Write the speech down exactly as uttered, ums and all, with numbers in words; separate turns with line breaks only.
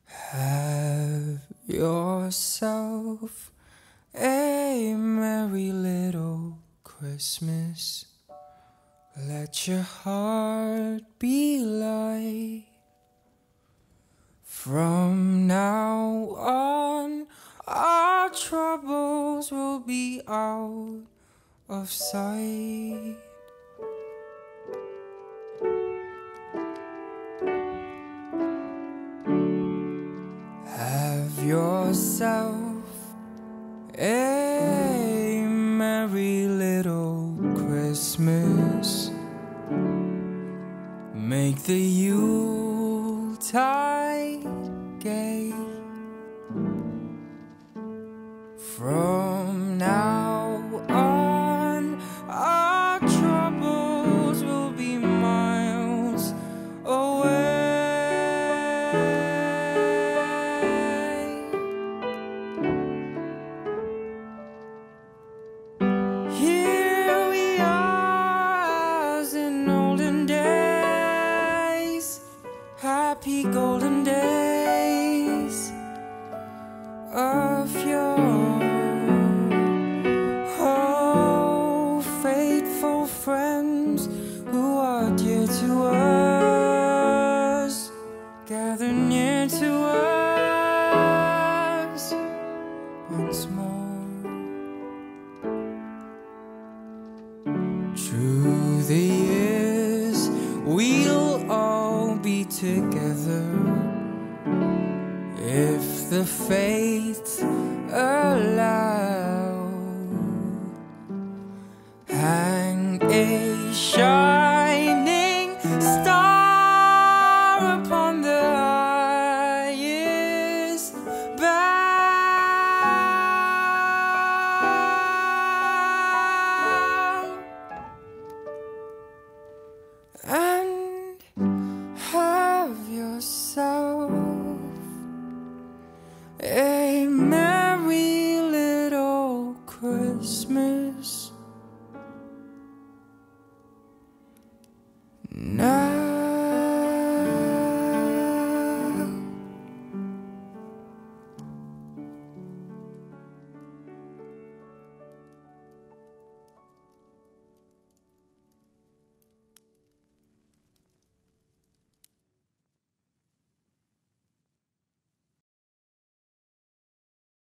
Have yourself a merry little Christmas. Let your heart be light. From now on, our troubles will be out of sight. Have yourself a merry little Christmas. Make the Yuletide gay. From now on, our troubles will be miles away. Here we are as in olden days, happy golden days of yore. Oh, faithful friends who are dear to us, gather near to us once more. Through the years, we'll all be together if the fates allow. Hang a shot